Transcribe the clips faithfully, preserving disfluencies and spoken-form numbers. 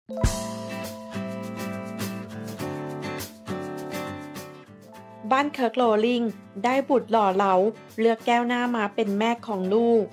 บ้านเคิร์กโรลลิงได้บุตรหล่อเหลาเลือกแก้วหน้ามาเป็นแม่ของลูก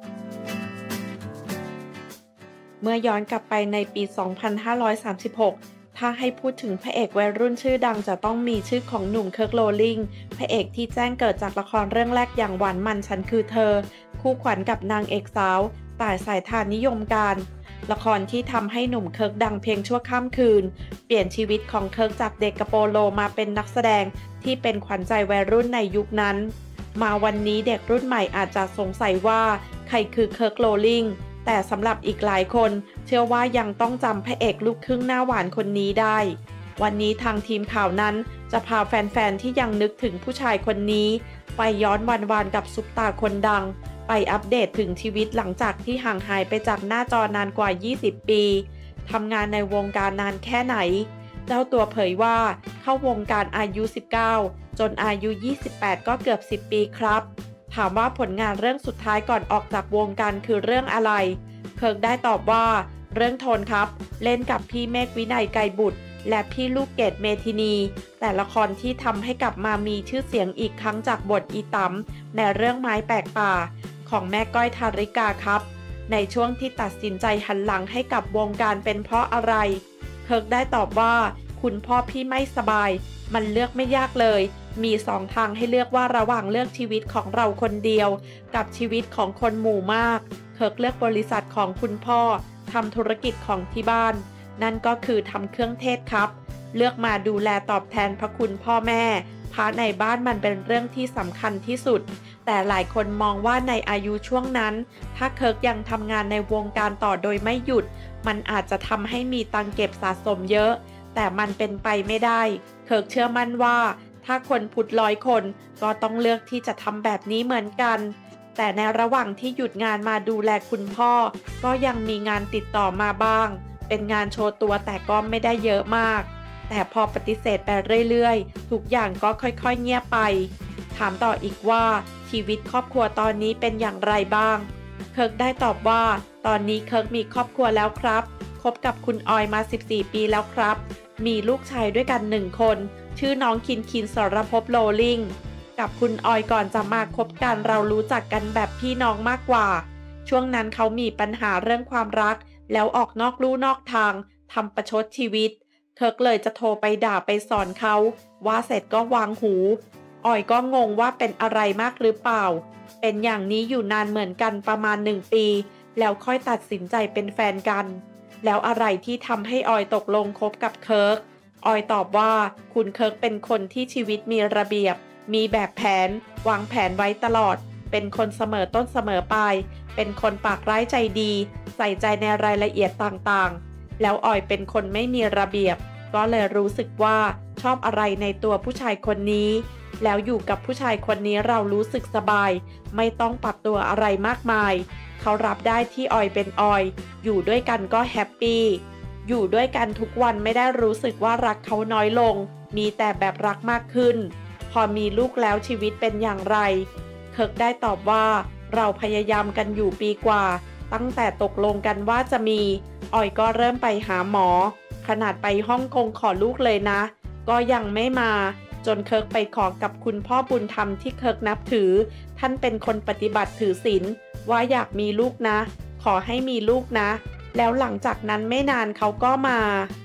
เมื่อย้อนกลับไปในปี สองพันห้าร้อยสามสิบหก ถ้าให้พูดถึงพระเอกวัยรุ่นชื่อดังจะต้องมีชื่อของหนุ่มเคิร์กโรลลิงพระเอกที่แจ้งเกิดจากละครเรื่องแรกอย่างหวานมันฉันคือเธอคู่ขวัญกับนางเอกสาวต่ายสายทานนิยมการละครที่ทำให้หนุ่มเคิร์กดังเพียงชั่วข้ามคืนเปลี่ยนชีวิตของเคิร์กจากเด็กกระโปโลมาเป็นนักแสดงที่เป็นขวัญใจวัยรุ่นในยุคนั้นมาวันนี้เด็กรุ่นใหม่อาจจะสงสัยว่าใครคือเคิร์กโรลลิงแต่สำหรับอีกหลายคนเชื่อว่ายังต้องจำพระเอกลูกครึ่งหน้าหวานคนนี้ได้วันนี้ทางทีมข่าวนั้นจะพาแฟนๆที่ยังนึกถึงผู้ชายคนนี้ไปย้อนวันๆกับซุปตาคนดังไปอัปเดตถึงชีวิตหลังจากที่ห่างหายไปจากหน้าจอนานกว่ายี่สิบปีทำงานในวงการนานแค่ไหนเจ้าตัวเผยว่าเข้าวงการอายุสิบเก้าจนอายุยี่สิบแปดก็เกือบสิบปีครับถามว่าผลงานเรื่องสุดท้ายก่อนออกจากวงการคือเรื่องอะไรเคิร์กได้ตอบว่าเรื่องโทนครับเล่นกับพี่เมฆวินัยไกรบุตรและพี่ลูกเกดเมธินีแต่ละครที่ทำให้กลับมามีชื่อเสียงอีกครั้งจากบทอีต๋ำในเรื่องไม้แปลกป่าของแม่ก้อยธาริกาครับในช่วงที่ตัดสินใจหันหลังให้กับวงการเป็นเพราะอะไรเคิร์กได้ตอบว่าคุณพ่อพี่ไม่สบายมันเลือกไม่ยากเลยมีสองทางให้เลือกว่าระหว่างเลือกชีวิตของเราคนเดียวกับชีวิตของคนหมู่มากเคิร์กเลือกบริษัทของคุณพ่อทำธุรกิจของที่บ้านนั่นก็คือทำเครื่องเทศครับเลือกมาดูแลตอบแทนพระคุณพ่อแม่พระในบ้านมันเป็นเรื่องที่สำคัญที่สุดแต่หลายคนมองว่าในอายุช่วงนั้นถ้าเคิร์กยังทำงานในวงการต่อโดยไม่หยุดมันอาจจะทำให้มีตังเก็บสะสมเยอะแต่มันเป็นไปไม่ได้เคิร์กเชื่อมั่นว่าถ้าคนพุทธร้อยคนก็ต้องเลือกที่จะทำแบบนี้เหมือนกันแต่ในระหว่างที่หยุดงานมาดูแลคุณพ่อก็ยังมีงานติดต่อมาบ้างเป็นงานโชว์ตัวแต่ก็ไม่ได้เยอะมากแต่พอปฏิเสธไปเรื่อยๆทุกอย่างก็ค่อยๆเงียบไปถามต่ออีกว่าชีวิตครอบครัวตอนนี้เป็นอย่างไรบ้างเคิร์กได้ตอบว่าตอนนี้เคิร์กมีครอบครัวแล้วครับคบกับคุณออยมาสิบสี่ปีแล้วครับมีลูกชายด้วยกันหนึ่งคนชื่อน้องคินคินสรภพโรลลิงกับคุณออยก่อนจะมาคบกันเรารู้จักกันแบบพี่น้องมากกว่าช่วงนั้นเขามีปัญหาเรื่องความรักแล้วออกนอกลู่นอกทางทำประชดชีวิตเคิร์กเลยจะโทรไปด่าไปสอนเขาว่าเสร็จก็วางหูออยก็งงว่าเป็นอะไรมากหรือเปล่าเป็นอย่างนี้อยู่นานเหมือนกันประมาณหนึ่งปีแล้วค่อยตัดสินใจเป็นแฟนกันแล้วอะไรที่ทำให้ออยตกลงคบกับเคิร์กออยตอบว่าคุณเคิร์กเป็นคนที่ชีวิตมีระเบียบมีแบบแผนวางแผนไว้ตลอดเป็นคนเสมอต้นเสมอปลายเป็นคนปากร้ายใจดีใส่ใจในรายละเอียดต่างๆแล้วออยเป็นคนไม่มีระเบียบก็เลยรู้สึกว่าชอบอะไรในตัวผู้ชายคนนี้แล้วอยู่กับผู้ชายคนนี้เรารู้สึกสบายไม่ต้องปรับตัวอะไรมากมายเขารับได้ที่ออยเป็นออยอยู่ด้วยกันก็แฮปปี้อยู่ด้วยกันทุกวันไม่ได้รู้สึกว่ารักเขาน้อยลงมีแต่แบบรักมากขึ้นพอมีลูกแล้วชีวิตเป็นอย่างไรเคิร์กได้ตอบว่าเราพยายามกันอยู่ปีกว่าตั้งแต่ตกลงกันว่าจะมีออยก็เริ่มไปหาหมอขนาดไปฮ่องกงขอลูกเลยนะก็ยังไม่มาจนเคิร์กไปขอกับคุณพ่อบุญธรรมที่เคิร์กนับถือท่านเป็นคนปฏิบัติถือศีลว่าอยากมีลูกนะขอให้มีลูกนะแล้วหลังจากนั้นไม่นานเขาก็มา